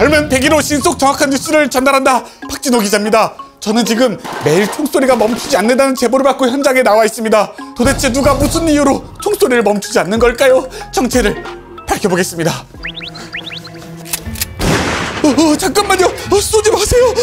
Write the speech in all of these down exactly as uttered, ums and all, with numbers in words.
젊은 백일호 신속 정확한 뉴스를 전달한다. 박진호 기자입니다. 저는 지금 매일 총소리가 멈추지 않는다는 제보를 받고 현장에 나와 있습니다. 도대체 누가 무슨 이유로 총소리를 멈추지 않는 걸까요? 정체를 밝혀보겠습니다. 어, 어, 잠깐만요. 어, 쏘지 마세요.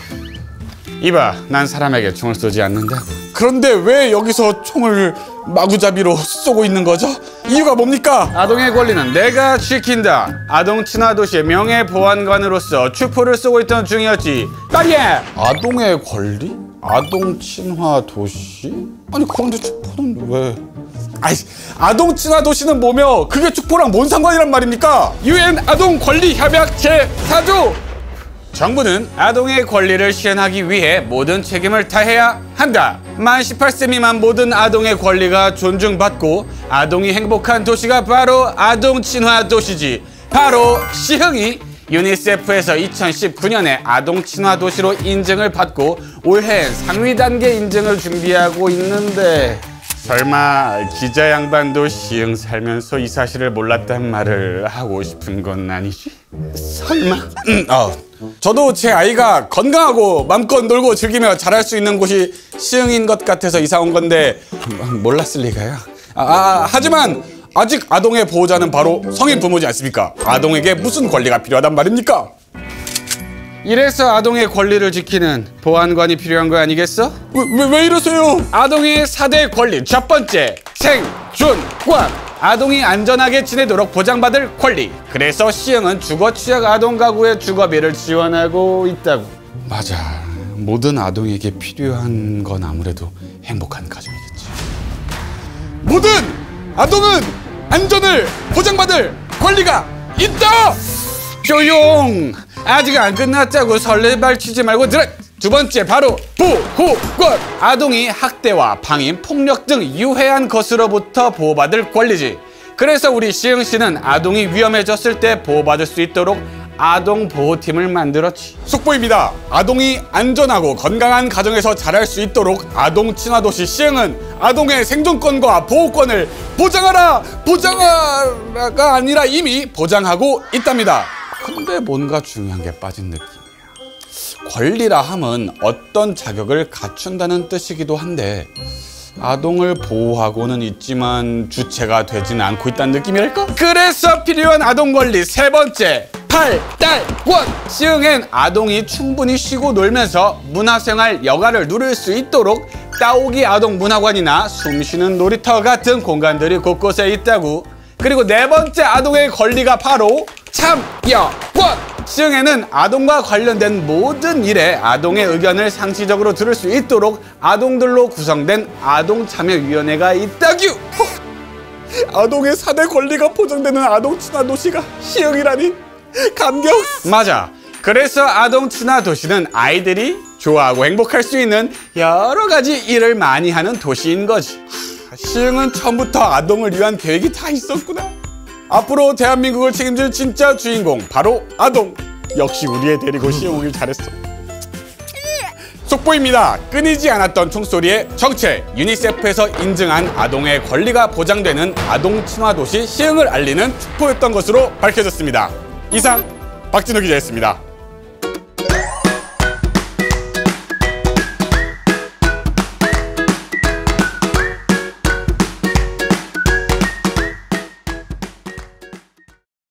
이봐, 난 사람에게 총을 쏘지 않는다고. 그런데 왜 여기서 총을 마구잡이로 쏘고 있는 거죠? 이유가 뭡니까? 아동의 권리는 내가 지킨다. 아동 친화 도시의 명예보안관으로서 축포를 쏘고 있던 중이었지. 빨리해! 아동의 권리? 아동 친화 도시? 아니 그런데 축포는 왜? 아이, 아동 친화 도시는 뭐며 그게 축포랑 뭔 상관이란 말입니까? 유엔 아동 권리 협약 제사 조! 정부는 아동의 권리를 실현하기 위해 모든 책임을 다해야 한다. 만 십팔 세 미만 모든 아동의 권리가 존중받고 아동이 행복한 도시가 바로 아동 친화 도시지. 바로 시흥이 유니세프에서 이천십구 년에 아동 친화 도시로 인증을 받고 올해엔 상위 단계 인증을 준비하고 있는데, 설마 기자 양반도 시흥 살면서 이 사실을 몰랐단 말을 하고 싶은 건 아니지? 설마? 음, 어. 저도 제 아이가 건강하고 맘껏 놀고 즐기며 자랄 수 있는 곳이 시흥인 것 같아서 이사 온 건데 몰랐을 리가요. 아, 아, 하지만 아직 아동의 보호자는 바로 성인 부모지 않습니까? 아동에게 무슨 권리가 필요하단 말입니까? 이래서 아동의 권리를 지키는 보안관이 필요한 거 아니겠어? 왜, 왜, 왜 이러세요? 아동의 사 대 권리 첫 번째, 생존권. 아동이 안전하게 지내도록 보장받을 권리. 그래서 시흥은 주거 취약 아동 가구의 주거비를 지원하고 있다고. 맞아. 모든 아동에게 필요한 건 아무래도 행복한 가정이겠지. 모든 아동은 안전을 보장받을 권리가 있다! 조용! 아직 안 끝났다고 설레발치지 말고 들어! 두 번째, 바로 보호권! 아동이 학대와 방임, 폭력 등 유해한 것으로부터 보호받을 권리지. 그래서 우리 시흥시는 아동이 위험해졌을 때 보호받을 수 있도록 아동보호팀을 만들었지. 속보입니다. 아동이 안전하고 건강한 가정에서 자랄 수 있도록 아동 친화도시 시흥은 아동의 생존권과 보호권을 보장하라! 보장하라가 아니라 이미 보장하고 있답니다. 근데 뭔가 중요한 게 빠진 느낌이야. 권리라 함은 어떤 자격을 갖춘다는 뜻이기도 한데 아동을 보호하고는 있지만 주체가 되지는 않고 있다는 느낌이랄까? 그래서 필요한 아동 권리 세 번째, 팔달권! 시흥엔 아동이 충분히 쉬고 놀면서 문화생활 여가를 누릴 수 있도록 따오기 아동 문화관이나 숨쉬는 놀이터 같은 공간들이 곳곳에 있다고. 그리고 네 번째 아동의 권리가 바로 참여권! 시흥에는 아동과 관련된 모든 일에 아동의 의견을 상시적으로 들을 수 있도록 아동들로 구성된 아동참여위원회가 있다규! 아동의 사 대 권리가 보장되는 아동 친화 도시가 시흥이라니 감격! 맞아. 그래서 아동 친화 도시는 아이들이 좋아하고 행복할 수 있는 여러 가지 일을 많이 하는 도시인 거지. 시흥은 처음부터 아동을 위한 계획이 다 있었구나. 앞으로 대한민국을 책임질 진짜 주인공 바로 아동. 역시 우리 애 데리고 시흥 오길 잘했어. 속보입니다. 끊이지 않았던 총소리의 정체. 유니세프에서 인증한 아동의 권리가 보장되는 아동 친화 도시 시흥을 알리는 축포였던 것으로 밝혀졌습니다. 이상 박진호 기자였습니다.